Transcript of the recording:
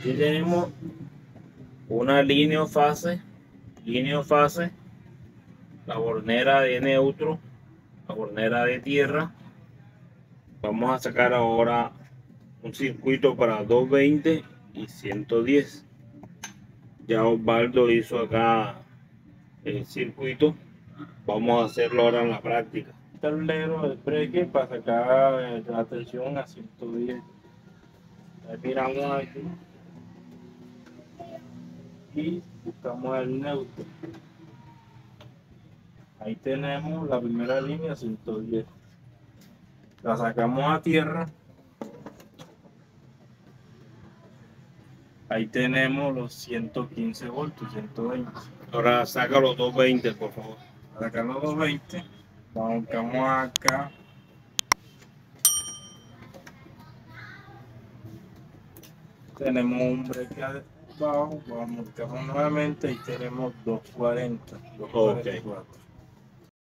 Aquí tenemos una línea o fase, la bornera de neutro, la bornera de tierra. Vamos a sacar ahora un circuito para 220 y 110. Ya Osvaldo hizo acá el circuito. Vamos a hacerlo ahora en la práctica. Tablero de breque para sacar la tensión a 110. Ahí miramos aquí y buscamos el neutro. Ahí tenemos la primera línea 110. La sacamos a tierra. Ahí tenemos los 115 voltios, 120. Ahora saca los 220, por favor. Para sacar los 220, buscamos acá. Tenemos un break abajo, vamos a marcamos nuevamente y tenemos 240, 244.